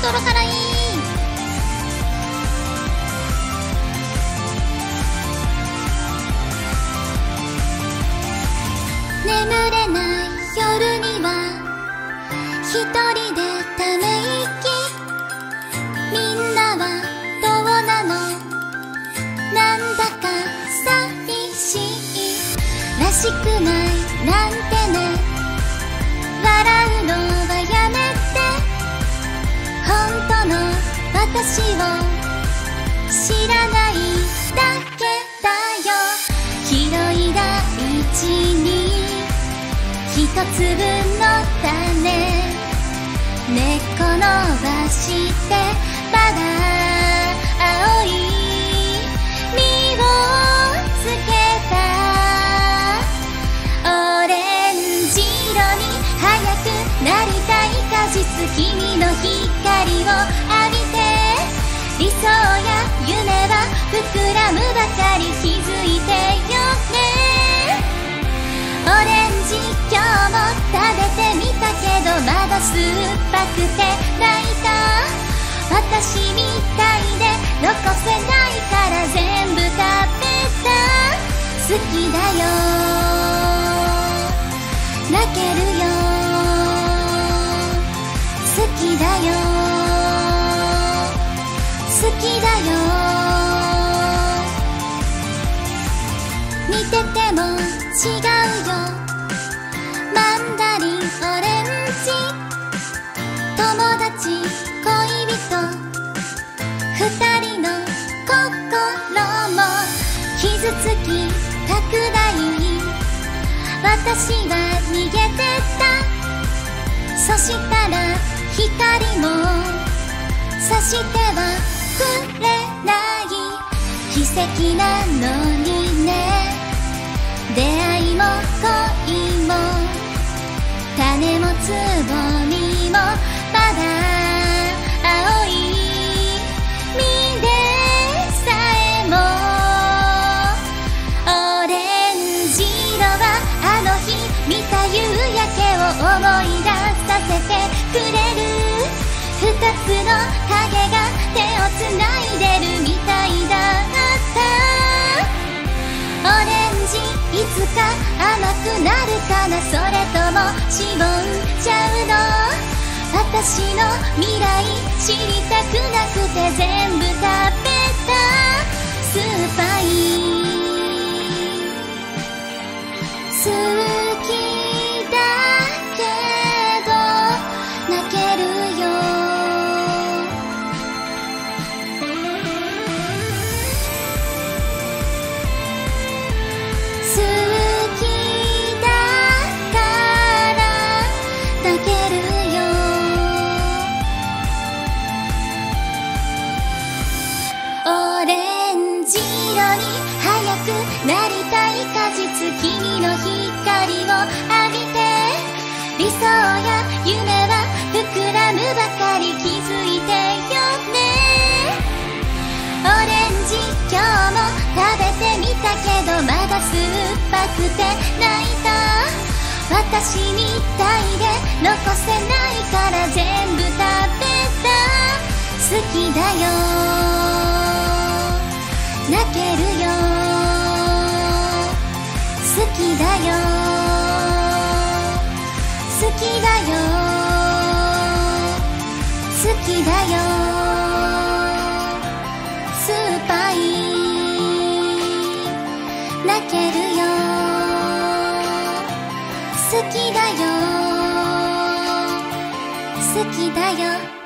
トロ辛い。眠れない夜には一人でため息。みんなはどうなの？なんだか寂しい。らしくないなんてね。笑うのはやめて。本当の私を知らないだけだよ。広い大地に一粒の種、根っこ伸ばしてまだ青い実をつけた。オレンジ色に早くなりたい果実、君の光を浴びて。理想や夢は膨らむばかり、気づいてよね。オレンジ今日も食べてみたけど、まだ酸っぱくて泣いた。私みたいで残せないから全部食べた。好きだよ、泣けるよ。好きだよ、好きだよ。見てても違うよ。マンダリン、オレンジ、友達、恋人、二人の心も傷つきたくない。私は逃げてた。そしたら光もさしてはくれない。奇跡なのにね。出会いも恋も種もつぼみもまだ青い実でさえも。オレンジ色はあの日見た夕焼けを思い出させてくれる。二つの影が手をつないでるみたいだった。オレンジいつか甘くなるかな、それともしぼんじゃうの？私の未来知りたくなくて全部食べた。酸っぱい、好きだけど泣けるよ。好きだから泣けるよ。オレンジ色に早くなりたい果実、君の光を浴びて。理想や夢は膨らむばかり、気づいてよね。オレンジ今日も食べてみたけど、まだ酸っぱくて泣いた。私みたいで残せないから全部食べた。好きだよ、泣けるよ。好きだよ、好きだよ、好きだよ。酸っぱい、泣けるよ。好きだよ、好きだよ。